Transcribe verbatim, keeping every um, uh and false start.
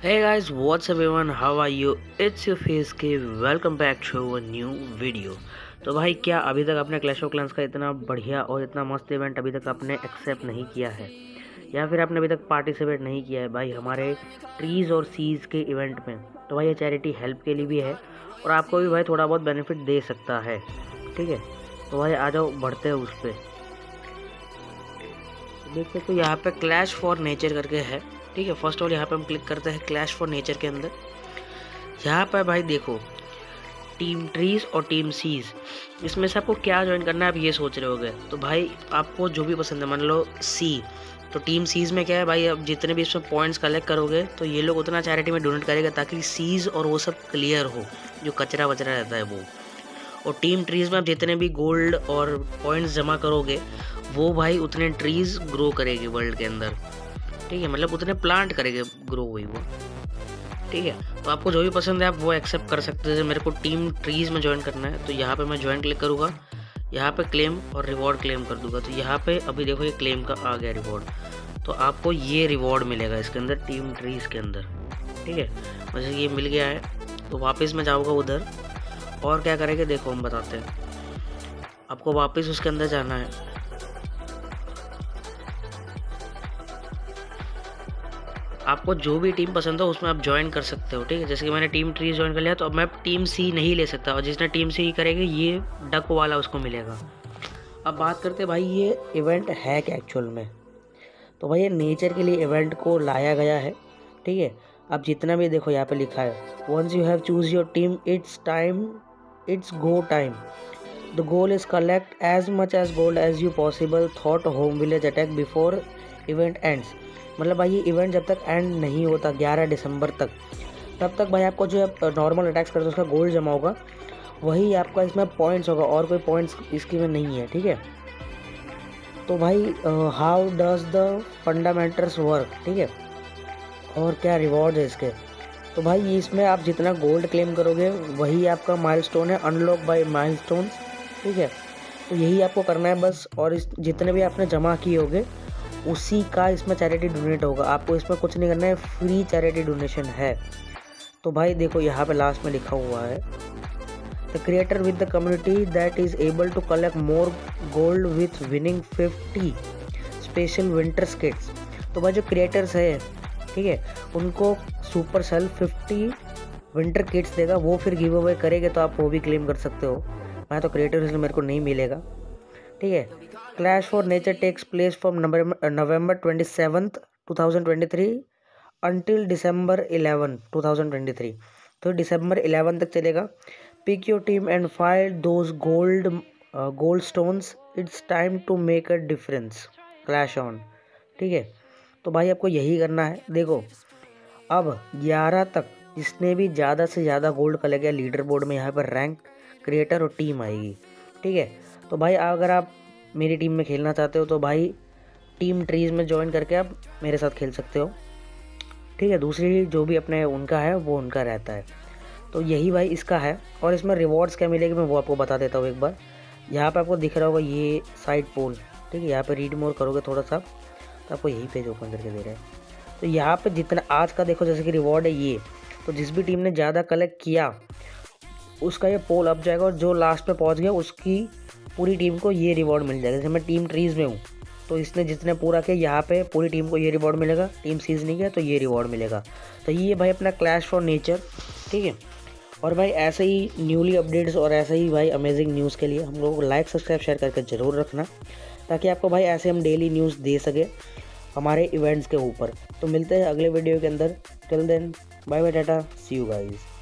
Hey guys, what's up everyone? How are you? It's your face के welcome back to a new video. तो भाई क्या अभी तक आपने क्लैश ऑफ क्लैंस का इतना बढ़िया और इतना मस्त इवेंट अभी तक आपने एक्सेप्ट नहीं किया है, या फिर आपने अभी तक पार्टिसिपेट नहीं किया है भाई हमारे ट्रीज़ और सीज़ के इवेंट में, तो भाई ये चैरिटी हेल्प के लिए भी है और आपको भी भाई थोड़ा बहुत बेनिफिट दे सकता है। ठीक है, तो भाई आ जाओ बढ़ते हैं उस पर। देख सकते हो यहाँ पे क्लैश फॉर नेचर करके है। ठीक है, फर्स्ट ऑफ ऑल यहाँ पे हम क्लिक करते हैं क्लैश फॉर नेचर के अंदर। यहाँ पर भाई देखो टीम ट्रीज और टीम सीज, इसमें से आपको क्या ज्वाइन करना है आप ये सोच रहे होगे। तो भाई आपको जो भी पसंद है, मान लो सी, तो टीम सीज में क्या है भाई, अब जितने भी इसमें पॉइंट्स कलेक्ट करोगे तो ये लोग उतना चैरिटी में डोनेट करेगा ताकि सीज और वो सब क्लियर हो, जो कचरा वचरा रहता है वो। और टीम ट्रीज में आप जितने भी गोल्ड और पॉइंट्स जमा करोगे वो भाई उतने ट्रीज ग्रो करेगी वर्ल्ड के अंदर। ठीक है, मतलब उतने प्लांट करेंगे ग्रो हुई वो। ठीक है, तो आपको जो भी पसंद है आप वो एक्सेप्ट कर सकते हैं। जैसे मेरे को टीम ट्रीज में ज्वाइन करना है तो यहाँ पे मैं ज्वाइन क्लिक करूँगा, यहाँ पे क्लेम और रिवॉर्ड क्लेम कर दूंगा। तो यहाँ पे अभी देखो ये क्लेम का आ गया रिवॉर्ड, तो आपको ये रिवॉर्ड मिलेगा इसके अंदर टीम ट्रीज के अंदर। ठीक है, मुझे ये मिल गया है तो वापस मैं जाऊँगा उधर और क्या करेंगे देखो हम बताते हैं। आपको वापस उसके अंदर जाना है, आपको जो भी टीम पसंद हो उसमें आप ज्वाइन कर सकते हो। ठीक है, जैसे कि मैंने टीम ट्री ज्वाइन कर लिया तो अब मैं टीम सी नहीं ले सकता, और जिसने टीम सी करेगी ये डक वाला उसको मिलेगा। अब बात करते हैं भाई ये इवेंट है क्या एक्चुअल में। तो भाई ये नेचर के लिए इवेंट को लाया गया है। ठीक है, अब जितना भी देखो यहाँ पे लिखा है, once you have choose your team it's time it's go time, the goal is collect as much as gold as you possible, thought home village attack before event ends. मतलब भाई ये इवेंट जब तक एंड नहीं होता ग्यारह दिसंबर तक, तब तक भाई आपको जो नॉर्मल अटैक्स करते हैं उसका गोल्ड जमा होगा, वही आपका इसमें पॉइंट्स होगा और कोई पॉइंट्स इसकी में नहीं है। ठीक है, तो भाई how does the fundamentals work. ठीक है, और क्या रिवॉर्ड है इसके। तो भाई इसमें आप जितना गोल्ड क्लेम करोगे वही आपका माइलस्टोन है, अनलॉक बाय माइलस्टोन्स। ठीक है, तो यही आपको करना है बस, और इस जितने भी आपने जमा किए होंगे उसी का इसमें चैरिटी डोनेट होगा। आपको इसमें कुछ नहीं करना है, फ्री चैरिटी डोनेशन है। तो भाई देखो यहाँ पे लास्ट में लिखा हुआ है, the creator with the community that is able to collect more gold with winning fifty special winter kits. तो भाई जो क्रिएटर्स है, ठीक है, उनको Supercell fifty winter kits देगा, वो फिर गिव अवे करेंगे तो आप वो भी क्लेम कर सकते हो। मैं तो क्रिएटर इसलिए मेरे को नहीं मिलेगा। ठीक है, clash for nature takes place from November twenty seventh two thousand twenty three until December eleven two thousand twenty three. तो दिसंबर इलेवन तक चलेगा। Pick your team and find those gold gold stones, it's time to make a difference, clash on. ठीक है, तो भाई आपको यही करना है। देखो अब ग्यारह तक जिसने भी ज़्यादा से ज़्यादा गोल्ड कलेक्ट किया लीडर बोर्ड में यहाँ पर रैंक, क्रिएटर और टीम आएगी। ठीक है, तो भाई अगर आप मेरी टीम में खेलना चाहते हो तो भाई टीम ट्रीज में ज्वाइन करके आप मेरे साथ खेल सकते हो। ठीक है, दूसरी जो भी अपने उनका है वो उनका रहता है। तो यही भाई इसका है, और इसमें रिवॉर्ड्स क्या मिलेगी मैं वो आपको बता देता हूँ एक बार। यहाँ पे आपको दिख रहा होगा ये साइड पोल। ठीक है, यहाँ पे रीड मोर करोगे थोड़ा सा तो आपको यही पेज ओपन करके दे रहा है। तो यहाँ पे जितना आज का देखो जैसे कि रिवॉर्ड है ये, तो जिस भी टीम ने ज़्यादा कलेक्ट किया उसका ये पोल अप जाएगा, और जो लास्ट में पहुँच गया उसकी पूरी टीम को ये रिवॉर्ड मिल जाएगा। जैसे मैं टीम ट्रीज में हूँ तो इसने जितने पूरा किया यहाँ पे पूरी टीम को ये रिवॉर्ड मिलेगा, टीम सीज नहीं किया तो ये रिवॉर्ड मिलेगा। तो ये भाई अपना क्लैश फॉर नेचर। ठीक है, और भाई ऐसे ही न्यूली अपडेट्स और ऐसे ही भाई अमेजिंग न्यूज़ के लिए हम लोगों को लाइक सब्सक्राइब शेयर करके ज़रूर रखना, ताकि आपको भाई ऐसे हम डेली न्यूज़ दे सके हमारे इवेंट्स के ऊपर। तो मिलते हैं अगले वीडियो के अंदर। Till then bye bye, tata, see you guys.